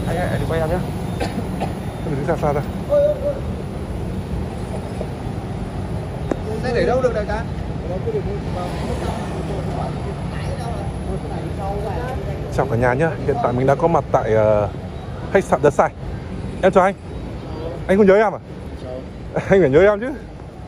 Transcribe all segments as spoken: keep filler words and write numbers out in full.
Anh ơi, anh quay em nhé. Mình đứng xa xa ra. Xe để đâu được đại ca? Chào cả nhà nhá. Hiện tại mình đã có mặt tại uh, khách sạn The Sai. Em chào anh. Anh không nhớ em à? Anh phải nhớ em chứ.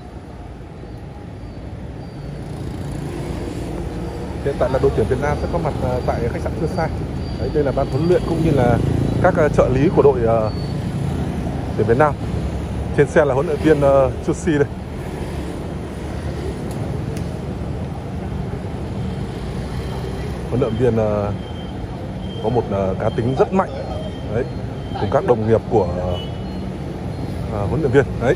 Hiện tại là đội tuyển Việt Nam sẽ có mặt uh, tại khách sạn The Sai. Đấy, đây là ban huấn luyện cũng như là các uh, trợ lý của đội uh, tuyển Việt Nam. Trên xe là huấn luyện viên uh, Chelsea đây. Huấn luyện viên uh, có một uh, cá tính rất mạnh đấy, cùng các đồng nghiệp của uh, huấn luyện viên đấy.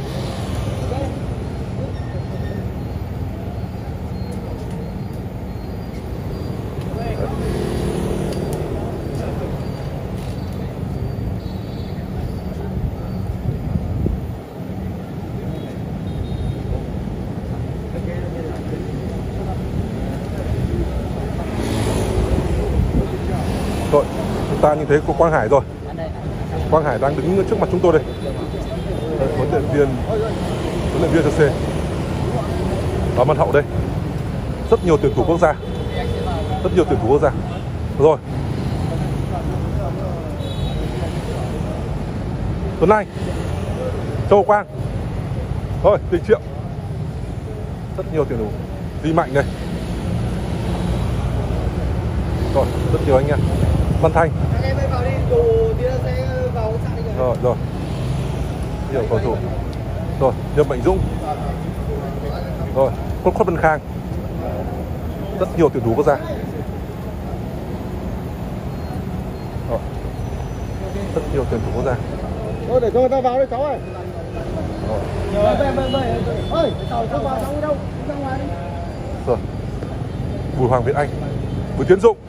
Rồi, chúng ta nhìn thấy có Quang Hải rồi. Quang Hải đang đứng trước mặt chúng tôi đây. Đây, huấn luyện viên huấn luyện viên Chelsea. Và Văn Hậu đây. Rất nhiều tuyển thủ quốc gia. Rất nhiều tuyển thủ quốc gia. Rồi. Tuấn Anh. Châu Quang. Thôi, Tình Triệu. Rất nhiều tuyển thủ. Di Mạnh đây. Rồi, rất nhiều anh em. Văn Thanh. Anh em vào đi, đồ tí nữa sẽ vào khách sạn rồi. Rồi, rồi. Nhiều cầu thủ. Rồi, Nhâm Mạnh Dũng. Rồi, Khuất Khuất Văn Khang. Rất nhiều tuyển thủ quốc gia. Rồi. Rất nhiều tuyển thủ quốc gia. Thôi để cho người ta vào đây cháu ơi. Rồi. Về về về. Ơi, cháu không vào cháu đi đâu? Ra ngoài đi. Rồi. Bùi Hoàng Việt Anh. Bùi Tiến Dụng.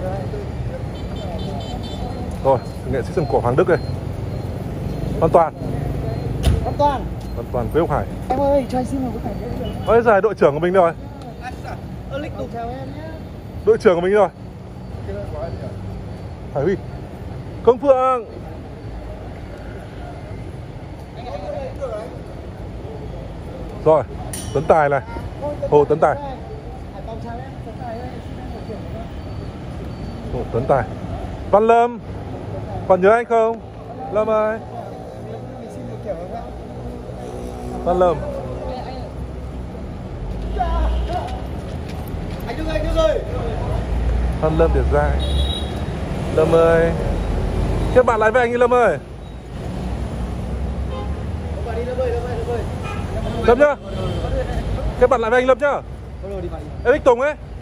Rồi, nghệ sĩ sân cổ Hoàng Đức đây. Văn Toàn. Văn Toàn. Văn Toàn, Quế Ngọc Hải. Em ơi, cho anh xin một cái thẻ. Ôi giời, đội trưởng của mình rồi. Ơ, lịch tục chào em nhé. Đội trưởng của mình rồi. Hải Huy. Công Phượng. Rồi, Tấn Tài này. Hồ Tấn Tài. Hồ Tấn Tài. Văn Lâm. Còn nhớ anh không? Lâm ơi. Văn Lâm. Anh Đức ơi, Đức ơi. Văn Lâm Điệt Giai. Lâm ơi. Kết bạn lại với anh đi Lâm ơi. Lâm nhá. Kết bạn lại với anh Lâm nhá. Em Ích Tùng ấy.